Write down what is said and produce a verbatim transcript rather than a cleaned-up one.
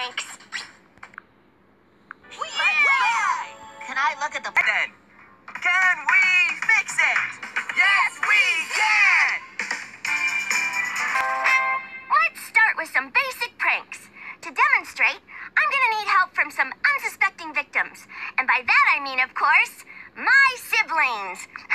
pranks. Yeah! Can I look at the... Then, can we fix it? Yes, we can! Let's start with some basic pranks. To demonstrate, I'm gonna need help from some unsuspecting victims. And by that I mean, of course, my siblings.